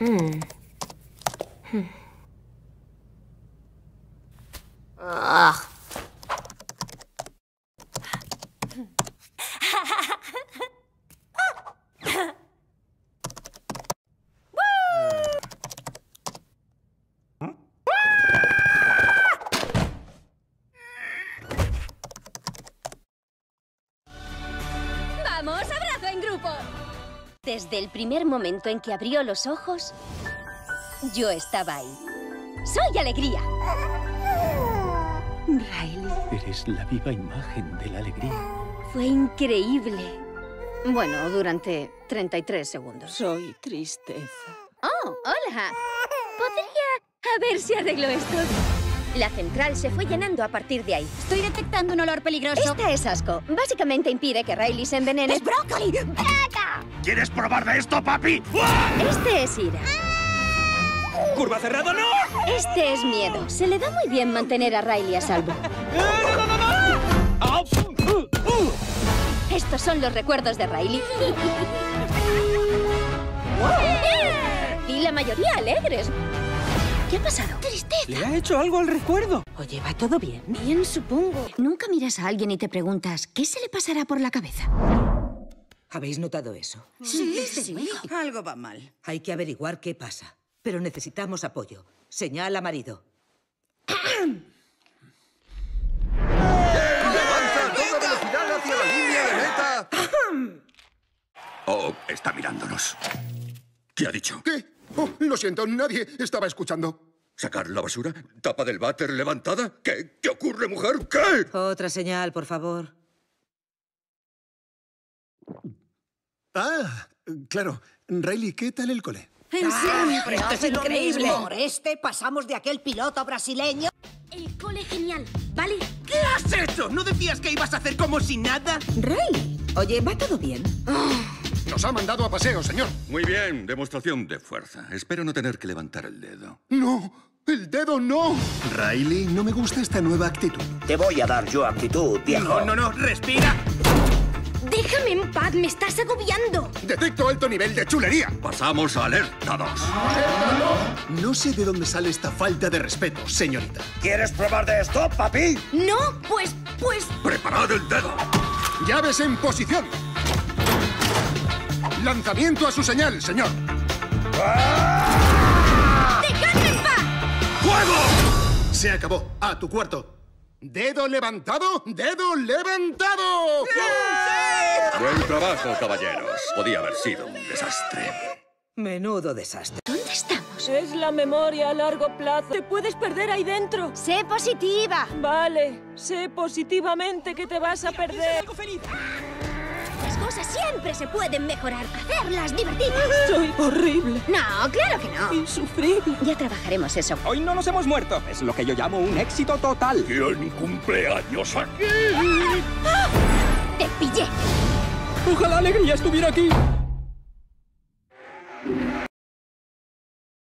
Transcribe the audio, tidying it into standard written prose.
¡Vamos, abrazo en grupo! Desde el primer momento en que abrió los ojos, yo estaba ahí. ¡Soy alegría! Riley. Eres la viva imagen de la alegría. Fue increíble. Bueno, durante 33 segundos. Soy tristeza. ¡Oh, hola! Podría... A ver si arreglo esto. La central se fue llenando a partir de ahí. Estoy detectando un olor peligroso. Esta es asco. Básicamente impide que Riley se envenene. ¡Es brócoli! ¡Braga! ¿Quieres probar de esto, papi? Este es ira. ¡Curva cerrada, no! Este es miedo. Se le da muy bien mantener a Riley a salvo. Estos son los recuerdos de Riley. Y la mayoría alegres. ¿Qué ha pasado? ¡Tristeza! ¿Le ha hecho algo al recuerdo? Oye, ¿va todo bien? Bien, supongo. Nunca miras a alguien y te preguntas, ¿qué se le pasará por la cabeza? ¿Habéis notado eso? Sí. Algo va mal. Hay que averiguar qué pasa. Pero necesitamos apoyo. Señala, marido. ¡Avanza a toda velocidad hacia la línea de meta! Oh, está mirándonos. ¿Qué ha dicho? ¿Qué? Oh, lo siento, nadie estaba escuchando. ¿Sacar la basura? ¿Tapa del váter levantada? ¿Qué ocurre, mujer? ¿Qué? Otra señal, por favor. Ah, claro. Riley, ¿qué tal el cole? ¿En serio? ¡Esto es increíble! Por este pasamos de aquel piloto brasileño. El cole genial, ¿vale? ¿Qué has hecho? ¿No decías que ibas a hacer como si nada? Riley, oye, ¿va todo bien? Nos ha mandado a paseo, señor. Muy bien, demostración de fuerza. Espero no tener que levantar el dedo. No, el dedo no. Riley, no me gusta esta nueva actitud. Te voy a dar yo actitud, viejo. No, respira. Déjame en paz, me estás agobiando. Detecto alto nivel de chulería. Pasamos a alerta 2. No sé de dónde sale esta falta de respeto, señorita. ¿Quieres probar de esto, papi? No, pues... ¡Preparad el dedo! Llaves en posición. Lanzamiento a su señal, señor. ¡Dejadme en paz! ¡Fuego! Se acabó. A tu cuarto. Dedo levantado, dedo levantado. Buen trabajo, caballeros. Podía haber sido un desastre. Menudo desastre. ¿Dónde estamos? Es la memoria a largo plazo. Te puedes perder ahí dentro. ¡Sé positiva! Vale, sé positivamente que te vas a perder. ¡Algo feliz! Las cosas siempre se pueden mejorar. Hacerlas divertidas. Soy horrible. No, claro que no. Insufrible. Ya trabajaremos eso. Hoy no nos hemos muerto. Es lo que yo llamo un éxito total. ¿Quién cumpleaños aquí? ¡Te pillé! Ojalá Alegría estuviera aquí.